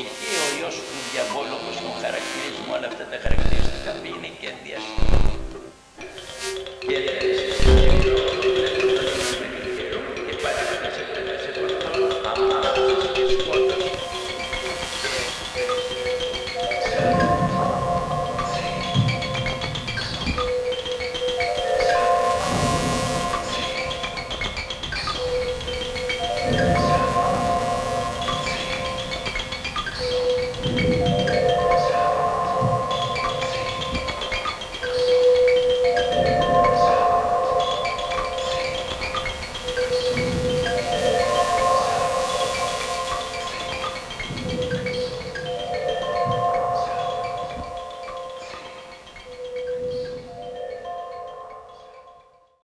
εκεί ο Υιός του διαβόλου, όπως τον χαρακτηρίζουμε, όλα αυτά τα χαρακτηριστικά είναι και ενδιαστικό. Και και παρακάτασε από αυτόν αμάξεις και σκότωσε.